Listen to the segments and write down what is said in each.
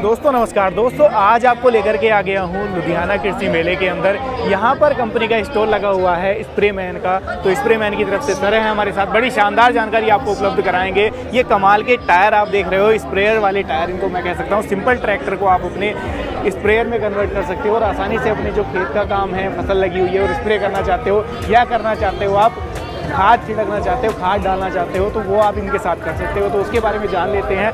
दोस्तों नमस्कार। दोस्तों आज आपको लेकर के आ गया हूँ लुधियाना कृषि मेले के अंदर। यहाँ पर कंपनी का स्टॉल लगा हुआ है स्प्रे मैन का। तो स्प्रे मैन की तरफ से सर है हमारे साथ, बड़ी शानदार जानकारी आपको उपलब्ध कराएंगे। ये कमाल के टायर आप देख रहे हो, स्प्रेयर वाले टायर इनको मैं कह सकता हूँ। सिंपल ट्रैक्टर को आप अपने स्प्रेयर में कन्वर्ट कर सकते हो और आसानी से अपने जो खेत का काम है, फसल लगी हुई है और स्प्रे करना चाहते हो या करना चाहते हो, आप खाद छिड़कना चाहते हो, खाद डालना चाहते हो, तो वो आप इनके साथ कर सकते हो। तो उसके बारे में जान लेते हैं।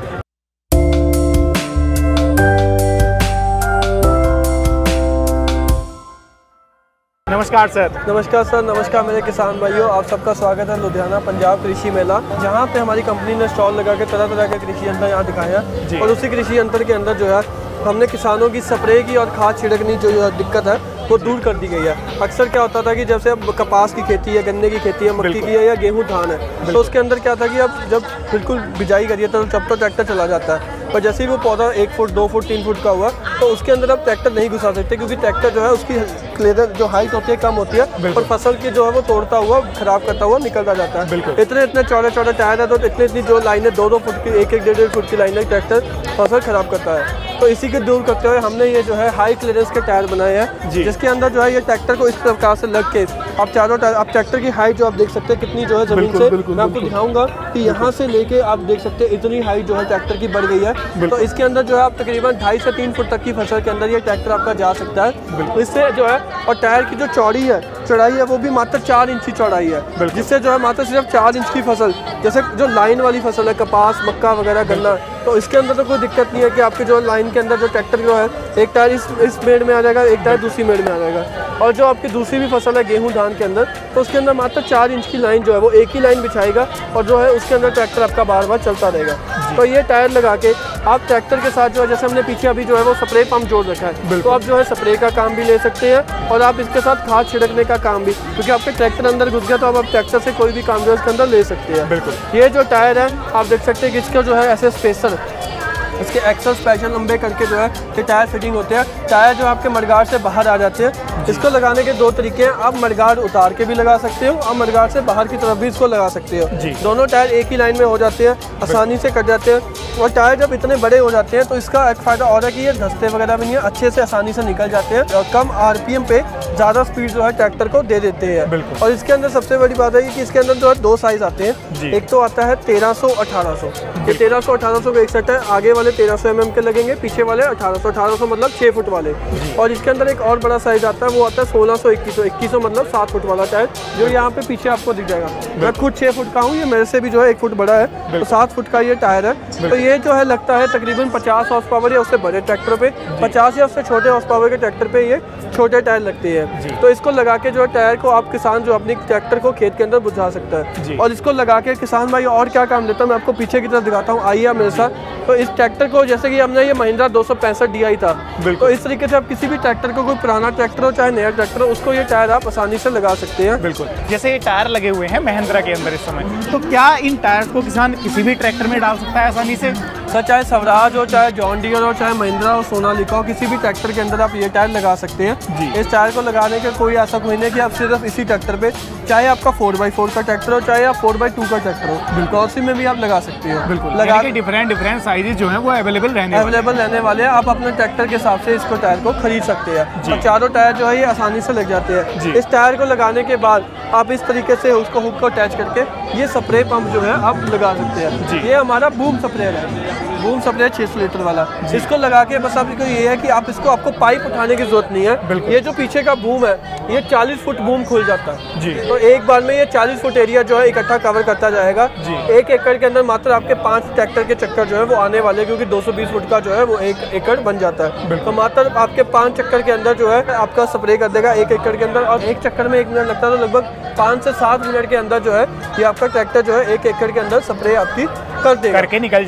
नमस्कार सर। नमस्कार सर। नमस्कार मेरे किसान भाइयों, आप सबका स्वागत है लुधियाना पंजाब कृषि मेला, जहाँ पे हमारी कंपनी ने स्टॉल लगा के तरह तरह के कृषि यंत्र यहाँ दिखाया है। और उसी कृषि यंत्र के अंदर जो है हमने किसानों की स्प्रे की और खाद छिड़कनी जो दिक्कत है वो दूर कर दी गई है। अक्सर क्या होता था कि जैसे अब कपास की खेती है, गन्ने की खेती है, मक्की की है या गेहूं धान है, तो उसके अंदर क्या था कि अब जब बिल्कुल बिजाई करिए तो जब तो ट्रैक्टर चला जाता है, पर जैसे ही वो पौधा 1 फुट 2 फुट 3 फुट का हुआ तो उसके अंदर अब ट्रैक्टर नहीं घुसा सकते, क्योंकि ट्रैक्टर जो है उसकी क्लियर जो हाइट होती है कम होती है और फसल की जो है वो तोड़ता हुआ खराब करता हुआ निकलता जाता है। इतने चौड़े चौड़े टायर है तो इतनी जो लाइनें 2-2 फुट की 1-1 फुट की लाइनें ट्रैक्टर फसल खराब करता है। तो इसी के दूर करते हुए हमने ये जो है हाई क्लियरेंस के टायर बनाए हैं, जिसके अंदर जो है ये ट्रैक्टर को इस प्रकार से लग के आप चारों टायर, आप ट्रैक्टर की हाइट जो आप देख सकते हैं कितनी जो है जमीन से, मैं आपको दिखाऊंगा कि यहाँ से लेके आप देख सकते हैं इतनी हाइट जो है ट्रैक्टर की बढ़ गई है। तो इसके अंदर जो है आप तकरीबन 2.5 से 3 फुट तक की फसल के अंदर ये ट्रैक्टर आपका जा सकता है। इससे जो है और टायर की जो चौड़ाई है वो भी मात्र 4 इंच की चौड़ाई है, जिससे जो है मात्र सिर्फ 4 इंच की फसल, जैसे जो लाइन वाली फसल है कपास मक्का वगैरह गन्ना, तो इसके अंदर तो कोई दिक्कत नहीं है कि आपके जो लाइन के अंदर जो ट्रैक्टर जो है एक टायर इस मेड़ में आ जाएगा, एक टायर दूसरी मेड़ में आ जाएगा। और जो आपकी दूसरी भी फसल है गेहूं धान के अंदर, तो उसके अंदर मात्र 4 इंच की लाइन जो है वो एक ही लाइन बिछाएगा और जो है उसके अंदर ट्रैक्टर आपका बार बार चलता रहेगा। तो ये टायर लगा के आप ट्रैक्टर के साथ जो है, जैसे हमने पीछे अभी जो है वो स्प्रे पंप जोड़ रखा है, तो आप जो है स्प्रे का काम भी ले सकते हैं और आप इसके साथ खाद छिड़कने का काम भी, क्योंकि आपके ट्रैक्टर अंदर घुस गया तो आप ट्रैक्टर से कोई भी काम जो है इसके अंदर ले सकते हैं। ये जो टायर है आप देख सकते हैं कि इसका जो है ऐसे स्पेसर, इसके एक्सल स्पेशल लंबे करके जो है ये टायर फिटिंग होते हैं। टायर जो आपके मडगार्ड से बाहर आ जाते हैं। इसको लगाने के 2 तरीके हैं, आप मडगार्ड उतार के भी लगा सकते हो और मडगार्ड से बाहर की तरफ भी इसको लगा सकते हो। दोनों टायर एक ही लाइन में हो जाते हैं, आसानी से कट जाते हैं। और टायर जब इतने बड़े हो जाते हैं तो इसका एक फ़ायदा और है कि ये धंसते वगैरह भी नहीं है, अच्छे से आसानी से निकल जाते हैं और कम RPM पे ज़्यादा स्पीड जो है ट्रैक्टर को दे देते हैं। और इसके अंदर सबसे बड़ी बात है कि इसके अंदर जो है 2 साइज़ आते हैं। एक तो आता है 1300-1800, ये 1300-1800 का एक सेट है। आगे वाले 1300 mm के लगेंगे, पीछे वाले 1800 मतलब 6 फुट वाले। और इसके अंदर एक और बड़ा साइज आता है, वो आता है 1600-2100 मतलब 7 फुट वाला टायर, जो यहाँ पे पीछे आपको दिख जाएगा। मैं खुद 6 फुट का हूँ, ये मेरे से भी जो है 1 फुट बड़ा है, तो 7 फुट का ये टायर है। तो ये जो है लगता है तकरीबन 50 हॉर्स पावर या उससे बड़े ट्रैक्टर पे, 50 या उससे छोटे हॉर्स पावर के ट्रैक्टर पे ये छोटे टायर लगते हैं। तो इसको लगा के जो है टायर को आप किसान जो अपनी ट्रैक्टर को खेत के अंदर बुझा सकता है। और इसको लगा के किसान भाई और क्या काम देता है मैं आपको पीछे की तरफ दिखाता हूँ, आइए मेरे साथ। तो इस ट्रैक्टर को जैसे कि हमने ये महिंद्रा 265 DI था, तो इस तरीके से आप किसी भी ट्रैक्टर को, कोई पुराना ट्रैक्टर हो चाहे नया ट्रैक्टर हो, उसको ये टायर आप आसानी से लगा सकते हैं। बिल्कुल, जैसे ये टायर लगे हुए हैं महिंद्रा के अंदर इस समय, तो क्या इन टायर्स को किसान किसी भी ट्रैक्टर में डाल सकता है आसानी से? सर चाहे स्वराज हो, चाहे जॉन डियर हो, चाहे महिंद्रा हो, सोनालिका हो, किसी भी ट्रैक्टर के अंदर आप ये टायर लगा सकते हैं। इस टायर को लगाने का कोई ऐसा कोई नहीं कि आप सिर्फ इसी ट्रैक्टर पे, चाहे आपका 4x4 का ट्रैक्टर हो, चाहे आप 4x2 का ट्रैक्टर हो, क्रॉसिंग में भी आप लगा सकते हो। बिल्कुल, लगा के डिफरेंट साइजेस जो हैं वो अवेलेबल रहने वाले हैं। आप अपने ट्रैक्टर के हिसाब से इसको टायर को खरीद सकते हैं और चारों टायर जो है ये आसानी से लग जाते हैं। इस टायर को लगाने के बाद आप इस तरीके से उसको हुक को अटैच करके ये स्प्रे पंप जो है आप लगा सकते हैं। ये हमारा बूम स्प्रेयर है, बूम स्प्रेयर 600 लीटर वाला। इसको लगा के बस आपको ये है कि आपको पाइप उठाने की जरूरत नहीं है। ये जो पीछे का बूम है ये 40 फुट बूम खुल जाता है। तो एक बार में ये 40 फुट एरिया जो है इकट्ठा कवर करता जाएगा। 1 एकड़ के अंदर मात्र आपके 5 ट्रैक्टर के चक्कर जो है वो आने वाले, क्योंकि 220 फुट का जो है वो 1 एकड़ बन जाता है। तो मात्र आपके 5 चक्कर के अंदर जो है आपका स्प्रे कर देगा 1 एकड़ के अंदर। और 1 चक्कर में 1 मिनट लगता है, तो लगभग 5 से 7 मिनट के अंदर जो है ये आपका ट्रैक्टर जो है 1 एकड़ के अंदर स्प्रे आपकी कर देगा, करके निकल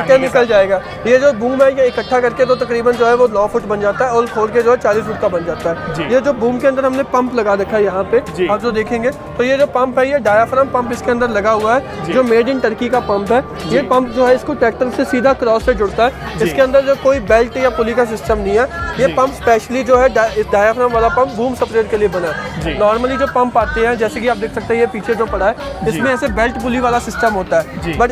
जाएगा। ये जो बूम है ये इकट्ठा करके तो तकरीबन जो है वो 9 फुट बन जाता है और खोल के जो है 40 फुट का बन जाता है। ये जो बूम के अंदर हमने पंप लगा रखा है यहाँ पे, आप जो देखेंगे तो ये जो पंप है ये डायाफ्राम पंप इसके अंदर लगा हुआ है, जो मेड इन टर्की का पंप है। ये पंप जो है इसको ट्रैक्टर से सीधा क्रॉस से जुड़ता है। इसके अंदर जो कोई बेल्ट या पुली का सिस्टम नहीं है। ये पंप स्पेशली जो है डायाफ्राम वाला पंप बूम स्प्रेयर के लिए बना है। नॉर्मली जो पंप आते हैं जैसे कि आप देख सकते हैं ये पीछे जो पड़ा है, इसमें ऐसे बेल्ट पुली वाला सिस्टम होता है, बट इसमें जो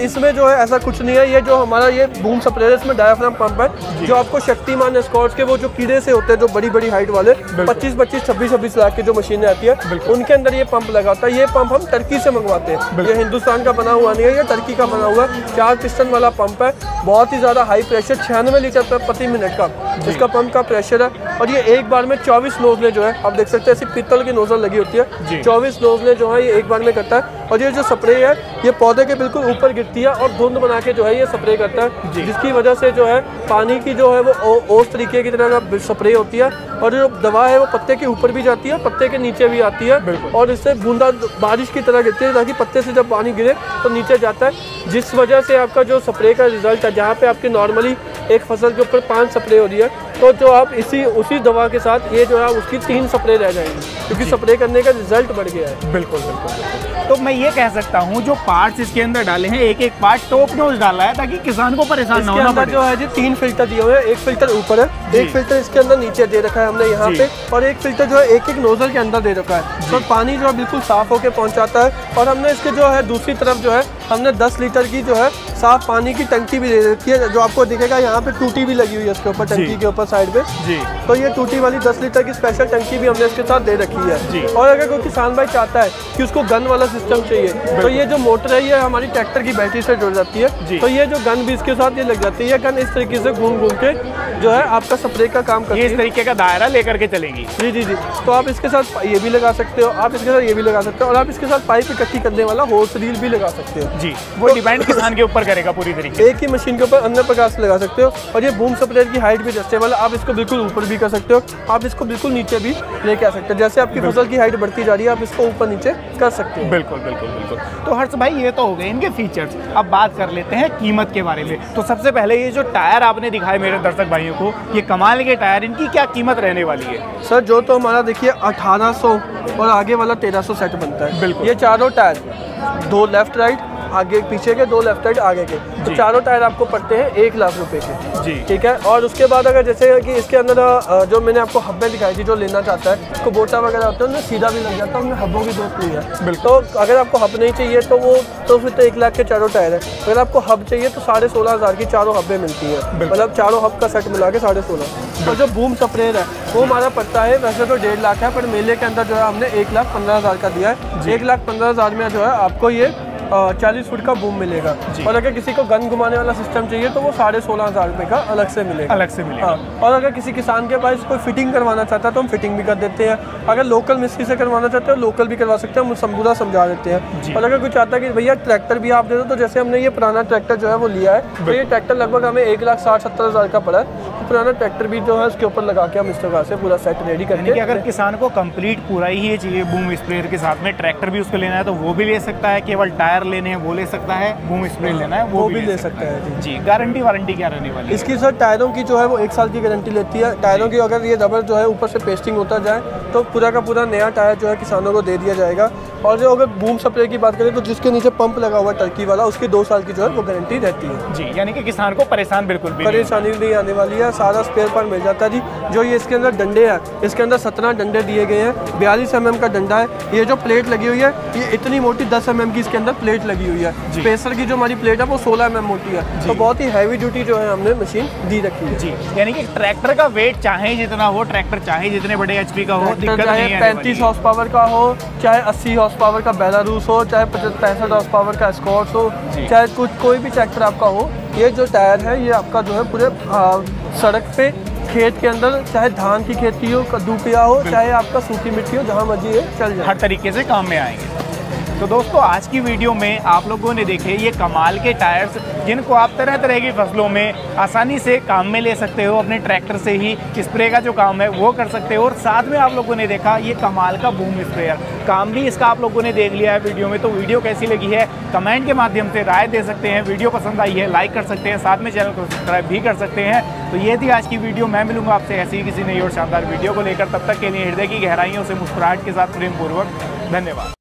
जो है ऐसा कुछ नहीं है। ये जो हमारा ये बूम स्प्रेयर है, इसमें डायाफ्राम पंप है जो आपको शक्तिमान एस्कॉर्ट्स के वो जो कीड़े से होते हैं जो बड़ी बड़ी हाइट वाले 25-25, 26-26 लाख की जो मशीनें आती है उनके अंदर ये पंप लगा होता है। ये पंप हम टर्की से मंगवाते हैं, ये हिंदुस्तान का बना हुआ नहीं है, ये टर्की का बना हुआ 4 पिस्टन वाला पंप है। बहुत ही ज़्यादा हाई प्रेशर 96 लीटर प्रति मिनट का इसका पंप का प्रेशर है। और ये एक बार में 24 नोजलें जो है आप देख सकते हैं, ऐसी पीतल की नोजल लगी होती है, 24 नोजलें जो है ये एक बार में करता है। और ये जो स्प्रे है ये पौधे के बिल्कुल ऊपर गिरती है और धुंध बना के जो है ये स्प्रे करता है, जिसकी वजह से जो है पानी की जो है वो ओस तरीके की तरह का स्प्रे होती है। और जो दवा है वो पत्ते के ऊपर भी जाती है, पत्ते के नीचे भी आती है और इससे बूंदा बारिश की तरह गिरती है, ताकि पत्ते से जब पानी गिरे तो नीचे जाता है, जिस वजह से आपका जो स्प्रे का रिजल्ट है, जहाँ पे आपकी नॉर्मली एक फसल के ऊपर 5 स्प्रे हो रही है, तो जो आप उसी दवा के साथ ये जो है उसकी 3 स्प्रे रह जाएंगे, क्योंकि स्प्रे करने का रिजल्ट बढ़ गया है। बिल्कुल बिल्कुल। तो मैं ये कह सकता हूँ जो पार्ट्स इसके अंदर डाले हैं, एक पार्ट टॉप नोज डाला है ताकि किसान को परेशान ना होना पड़े। जो है जी 3 फिल्टर दिए हुए हैं, एक फिल्टर ऊपर है, एक फिल्टर इसके अंदर नीचे दे रखा है हमने यहाँ पे, और एक फिल्टर जो है एक नोजल के अंदर दे रखा है, तो पानी जो है बिल्कुल साफ होकर पहुँचाता है। और हमने इसके जो है दूसरी तरफ जो है हमने 10 लीटर की जो है साफ पानी की टंकी भी दे रखी है, जो आपको दिखेगा यहाँ पे टूटी भी लगी हुई है इसके ऊपर, टंकी के ऊपर साइड पे। तो ये टूटी वाली 10 लीटर की स्पेशल टंकी भी हमने इसके साथ दे रखी है। और अगर कोई किसान भाई चाहता है कि उसको गन वाला सिस्टम चाहिए, तो ये जो मोटर है ये हमारी ट्रैक्टर की बैटरी से जुड़ जाती है, तो ये जो गन भी इसके साथ ये लग जाती है। ये गन इस तरीके से घूम घूम के जो है आपका स्प्रे का काम करती है, इस तरीके का दायरा लेकर के चलेगी। जी जी जी। तो आप इसके साथ ये भी लगा सकते हो, आप इसके साथ ये भी लगा सकते हो, और आप इसके साथ पाइप इकट्ठी करने वाला होस रील भी लगा सकते हो। जी, वो डिपेंड किसान के ऊपर करेगा पूरी तरीके से। एक ही मशीन के ऊपर अन्य प्रकार से लगा सकते हो। और ये बूम स्प्रेयर की हाइट भी एडजस्टेबल है, आप इसको बिल्कुल ऊपर भी कर सकते हो, आप इसको बिल्कुल नीचे भी लेके आ सकते हो, जैसे आपकी फसल की हाइट बढ़ती जा रही है आप इसको ऊपर नीचे कर सकते हो। बिल्कुल बिल्कुल बिल्कुल। तो हर्ष भाई ये तो हो गए इनके फीचर्स, अब बात कर लेते हैं कीमत के बारे में। तो सबसे पहले ये जो टायर आपने दिखाए मेरे दर्शक भाइयों को, ये कमाल के टायर, इनकी क्या कीमत रहने वाली है? सर जो तो हमारा देखिए 1800 और आगे वाला 1300 सेट बनता है। बिल्कुल। ये चारों टायर, 2 लेफ्ट राइट आगे पीछे के, 2 लेफ्ट राइट आगे के, तो चारों टायर आपको पड़ते हैं 1 लाख रुपए के। जी ठीक है। और उसके बाद अगर जैसे कि इसके अंदर जो मैंने आपको हब्बें दिखाई थी, जो लेना चाहता है उसको बोटा वगैरह होता है उनमें सीधा भी लग जाता है, उनमें हब्बों की जरूरत नहीं है। तो अगर आपको हब नहीं चाहिए तो वो तो फिर तो 1 लाख के चारों टायर है। अगर आपको हब चाहिए तो 16,500 की चारों हब्बें मिलती है, मतलब चारों हब का सेट मिला के 16,500। और जो बूम स्प्रेयर है वो हमारा पड़ता है वैसे तो 1.5 लाख है, पर मेले के अंदर जो है हमने 1,15,000 का दिया है। 1,15,000 में जो है आपको ये 40 फुट का बूम मिलेगा। और अगर किसी को गन घुमाने वाला सिस्टम चाहिए तो वो 16,500 रुपए का अलग से मिलेगा। हाँ। और अगर किसी किसान के पास कोई फिटिंग करवाना चाहता है तो हम फिटिंग भी कर देते हैं। अगर लोकल मिस्त्री से करवाना चाहते हैं लोकल भी करवा सकते हैं, हम पूरा समझा देते हैं। और अगर कोई चाहता है कि भैया ट्रैक्टर भी आप दे दो, तो जैसे हमने ये पुराना ट्रैक्टर जो है वो लिया है, तो ये ट्रैक्टर लगभग हमें 1,60,70,000 का पड़ा है। पुराना ट्रैक्टर भी जो है उसके ऊपर लगा के हम इस तरह से पूरा सेट रेडी करके, अगर किसान को कंप्लीट पूरा ही ये चाहिए बूम स्प्रेयर के साथ में ट्रैक्टर भी उसको लेना है तो वो भी ले सकता है, केवल टायर लेने हैं वो ले सकता है, बूम स्प्रे लेना है वो भी ले सकता है। जी, गारंटी वारंटी क्या रहने वाली है इसकी? सर टायरों की जो है वो 1 साल की गारंटी लेती है। टायरों की अगर ये रबर जो है ऊपर से पेस्टिंग होता जाए तो पूरा का पूरा नया टायर जो है किसानों को दे दिया जाएगा। और जो अगर बूम स्प्रे की बात करें तो जिसके नीचे पंप लगा हुआ टर्की वाला, उसकी 2 साल की जो है वो गारंटी रहती है। जी, यानी कि किसान को परेशान बिल्कुल भी परेशानी नहीं आने वाली है, सारा स्पेयर पार्ट मिल जाता है जी। जो ये इसके अंदर डंडे हैं, इसके अंदर 17 डंडे दिए गए हैं, 42 mm का डंडा है। ये जो प्लेट लगी हुई है ये इतनी मोटी 10 mm की इसके अंदर प्लेट लगी हुई है। स्पेसर की जो हमारी प्लेट है वो 16 mm मोटी है, तो बहुत ही हैवी ड्यूटी जो है हमने मशीन दी रखी है। जी, यानी कि ट्रैक्टर का वेट चाहे जितना हो, ट्रैक्टर चाहे जितने बड़े HP का हो, दिक्कत नहीं है। 35 हॉर्स पावर का हो, चाहे 80 हॉर्स पावर का बेलारूस हो, चाहे 65 हॉर्स पावर का एस्कॉर्ट्स हो, चाहे कोई भी ट्रैक्टर आपका हो, ये जो टायर है ये आपका जो है पूरे सड़क पे, खेत के अंदर, चाहे धान की खेती हो, कद्दू पिया हो, चाहे आपका सूखी मिट्टी हो, जहाँ मर्जी है चल जाए, हर तरीके से काम में आएंगे। तो दोस्तों आज की वीडियो में आप लोगों ने देखे ये कमाल के टायर्स, जिनको आप तरह तरह की फसलों में आसानी से काम में ले सकते हो, अपने ट्रैक्टर से ही स्प्रे का जो काम है वो कर सकते हो। और साथ में आप लोगों ने देखा ये कमाल का बूम स्प्रेयर, काम भी इसका आप लोगों ने देख लिया है वीडियो में। तो वीडियो कैसी लगी है कमेंट के माध्यम से राय दे सकते हैं, वीडियो पसंद आई है लाइक कर सकते हैं, साथ में चैनल को सब्सक्राइब भी कर सकते हैं। तो ये थी आज की वीडियो, मैं मिलूंगा आपसे ऐसी ही किसी नई और शानदार वीडियो को लेकर। तब तक के लिए हृदय की गहराइयों से मुस्कुराहट के साथ प्रेम पूर्वक धन्यवाद।